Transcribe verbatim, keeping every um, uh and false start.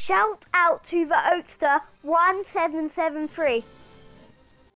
Shout out to the Oakster one seven seven three.